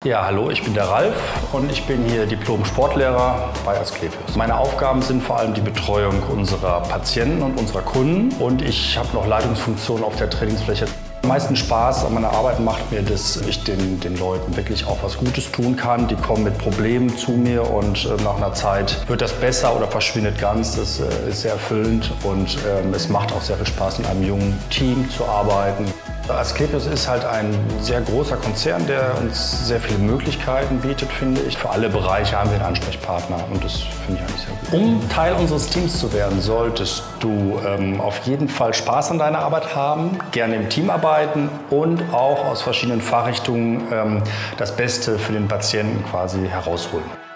Ja, hallo, ich bin der Ralf und ich bin hier Diplom-Sportlehrer bei Asklepios. Meine Aufgaben sind vor allem die Betreuung unserer Patienten und unserer Kunden und ich habe noch Leitungsfunktionen auf der Trainingsfläche. Am meisten Spaß an meiner Arbeit macht mir, dass ich den Leuten wirklich auch was Gutes tun kann. Die kommen mit Problemen zu mir und nach einer Zeit wird das besser oder verschwindet ganz. Das ist sehr erfüllend und es macht auch sehr viel Spaß, in einem jungen Team zu arbeiten. Asklepios ist halt ein sehr großer Konzern, der uns sehr viele Möglichkeiten bietet, finde ich. Für alle Bereiche haben wir einen Ansprechpartner und das finde ich eigentlich sehr gut. Um Teil unseres Teams zu werden, solltest du auf jeden Fall Spaß an deiner Arbeit haben, gerne im Team arbeiten und auch aus verschiedenen Fachrichtungen das Beste für den Patienten quasi herausholen.